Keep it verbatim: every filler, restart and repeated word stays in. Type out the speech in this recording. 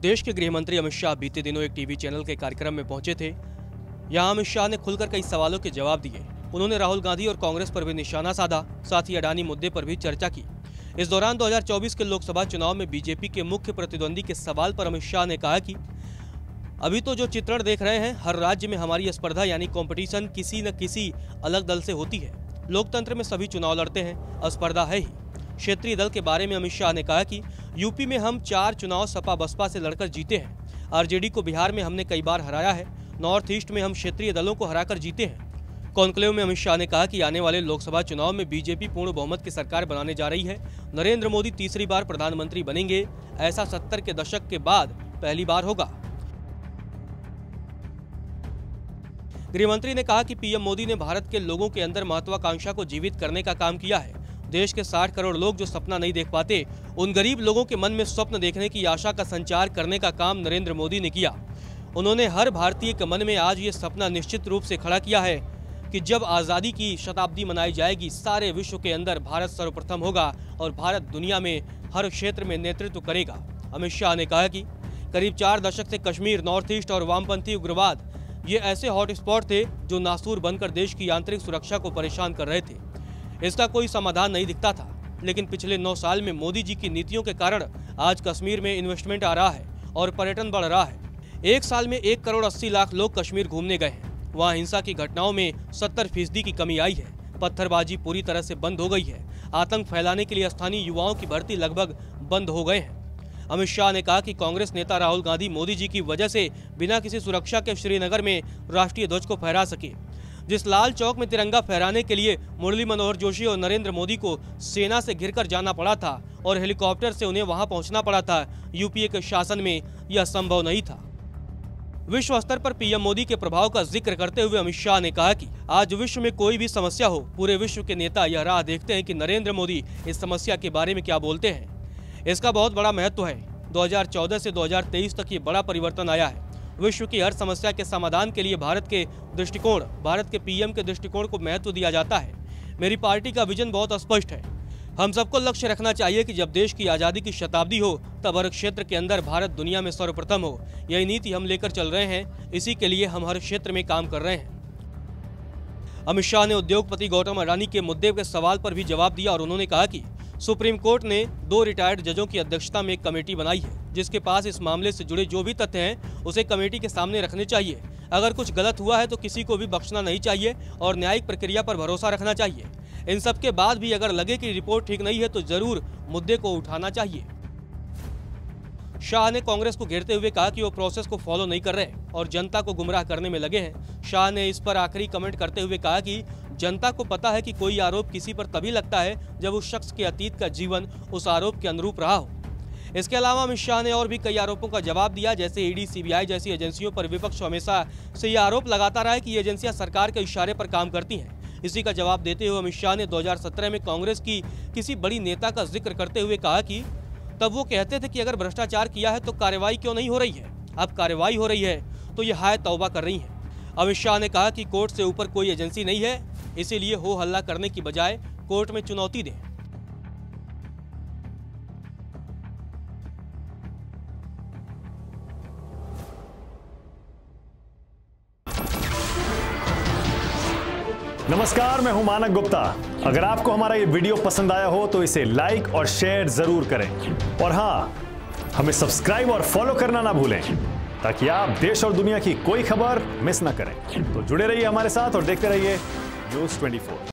देश के गृह मंत्री अमित शाह बीते दिनों एक टीवी चैनल के कार्यक्रम में पहुंचे थे। यहां अमित शाह ने खुलकर कई सवालों के जवाब दिए। उन्होंने राहुल गांधी और कांग्रेस पर भी निशाना साधा, साथ ही अडानी मुद्दे पर भी चर्चा की। इस दौरान दो हज़ार चौबीस के लोकसभा चुनाव में बीजेपी के मुख्य प्रतिद्वंदी के सवाल पर अमित शाह ने कहा कि अभी तो जो चित्रण देख रहे हैं, हर राज्य में हमारी स्पर्धा यानी कंपटीशन किसी न किसी अलग दल से होती है। लोकतंत्र में सभी चुनाव लड़ते हैं, स्पर्धा है ही। क्षेत्रीय दल के बारे में अमित शाह ने कहा कि यूपी में हम चार चुनाव सपा बसपा से लड़कर जीते हैं। आरजेडी को बिहार में हमने कई बार हराया है। नॉर्थ ईस्ट में हम क्षेत्रीय दलों को हराकर जीते हैं। कॉन्क्लेव में अमित शाह ने कहा कि आने वाले लोकसभा चुनाव में बीजेपी पूर्ण बहुमत की सरकार बनाने जा रही है। नरेंद्र मोदी तीसरी बार प्रधानमंत्री बनेंगे। ऐसा सत्तर के दशक के बाद पहली बार होगा। गृहमंत्री ने कहा कि पीएम मोदी ने भारत के लोगों के अंदर महत्वाकांक्षा को जीवित करने का काम किया है। देश के साठ करोड़ लोग जो सपना नहीं देख पाते, उन गरीब लोगों के मन में स्वप्न देखने की आशा का संचार करने का काम नरेंद्र मोदी ने किया। उन्होंने हर भारतीय के मन में आज ये सपना निश्चित रूप से खड़ा किया है कि जब आज़ादी की शताब्दी मनाई जाएगी, सारे विश्व के अंदर भारत सर्वप्रथम होगा और भारत दुनिया में हर क्षेत्र में नेतृत्व करेगा। अमित शाह ने कहा कि करीब चार दशक से कश्मीर, नॉर्थ ईस्ट और वामपंथी उग्रवाद ये ऐसे हॉटस्पॉट थे जो नासूर बनकर देश की आंतरिक सुरक्षा को परेशान कर रहे थे। इसका कोई समाधान नहीं दिखता था, लेकिन पिछले नौ साल में मोदी जी की नीतियों के कारण आज कश्मीर में इन्वेस्टमेंट आ रहा है और पर्यटन बढ़ रहा है। एक साल में एक करोड़ अस्सी लाख लोग कश्मीर घूमने गए हैं। वहाँ हिंसा की घटनाओं में सत्तर फीसदी की कमी आई है। पत्थरबाजी पूरी तरह से बंद हो गई है। आतंक फैलाने के लिए स्थानीय युवाओं की भर्ती लगभग बंद हो गए हैं। अमित शाह ने कहा कि कांग्रेस नेता राहुल गांधी मोदी जी की वजह से बिना किसी सुरक्षा के श्रीनगर में राष्ट्रीय ध्वज को फहरा सके। जिस लाल चौक में तिरंगा फहराने के लिए मुरली मनोहर जोशी और नरेंद्र मोदी को सेना से घिरकर जाना पड़ा था और हेलीकॉप्टर से उन्हें वहां पहुंचना पड़ा था, यूपीए के शासन में यह संभव नहीं था। विश्व स्तर पर पीएम मोदी के प्रभाव का जिक्र करते हुए अमित शाह ने कहा कि आज विश्व में कोई भी समस्या हो, पूरे विश्व के नेता यह राह देखते हैं कि नरेंद्र मोदी इस समस्या के बारे में क्या बोलते हैं। इसका बहुत बड़ा महत्व है। दो हज़ार चौदह से दो हज़ार तेईस तक ये बड़ा परिवर्तन आया है। विश्व की हर समस्या के समाधान के लिए भारत के दृष्टिकोण, भारत के पीएम के दृष्टिकोण को महत्व दिया जाता है। मेरी पार्टी का विजन बहुत स्पष्ट है। हम सबको लक्ष्य रखना चाहिए कि जब देश की आज़ादी की शताब्दी हो, तब हर क्षेत्र के अंदर भारत दुनिया में सर्वप्रथम हो। यही नीति हम लेकर चल रहे हैं। इसी के लिए हम हर क्षेत्र में काम कर रहे हैं। अमित शाह ने उद्योगपति गौतम अडानी के मुद्दे के सवाल पर भी जवाब दिया और उन्होंने कहा कि सुप्रीम कोर्ट ने दो रिटायर्ड जजों की अध्यक्षता में एक कमेटी बनाई है, जिसके पास इस मामले से जुड़े जो भी तथ्य हैं उसे कमेटी के सामने रखने चाहिए। अगर कुछ गलत हुआ है तो किसी को भी बख्शना नहीं चाहिए और न्यायिक प्रक्रिया पर भरोसा रखना चाहिए। इन सब के बाद भी अगर लगे कि रिपोर्ट ठीक नहीं है तो जरूर मुद्दे को उठाना चाहिए। शाह ने कांग्रेस को घेरते हुए कहा कि वो प्रोसेस को फॉलो नहीं कर रहे और जनता को गुमराह करने में लगे हैं। शाह ने इस पर आखिरी कमेंट करते हुए कहा कि जनता को पता है कि कोई आरोप किसी पर तभी लगता है जब उस शख्स के अतीत का जीवन उस आरोप के अनुरूप रहा हो। इसके अलावा अमित शाह ने और भी कई आरोपों का जवाब दिया, जैसे ईडी, सीबीआई जैसी एजेंसियों पर विपक्ष हमेशा से ये आरोप लगाता रहा है कि ये एजेंसियां सरकार के इशारे पर काम करती हैं। इसी का जवाब देते हुए अमित शाह ने दो हज़ार सत्रह में कांग्रेस की किसी बड़ी नेता का जिक्र करते हुए कहा कि तब वो कहते थे कि अगर भ्रष्टाचार किया है तो कार्रवाई क्यों नहीं हो रही है। अब कार्रवाई हो रही है तो ये हाय तौबा कर रही है। अमित शाह ने कहा कि कोर्ट से ऊपर कोई एजेंसी नहीं है, इसीलिए हो हल्ला करने की बजाय कोर्ट में चुनौती दें। नमस्कार, मैं हूं मानक गुप्ता। अगर आपको हमारा ये वीडियो पसंद आया हो तो इसे लाइक और शेयर जरूर करें और हां, हमें सब्सक्राइब और फॉलो करना ना भूलें ताकि आप देश और दुनिया की कोई खबर मिस ना करें। तो जुड़े रहिए हमारे साथ और देखते रहिए न्यूज़ चौबीस।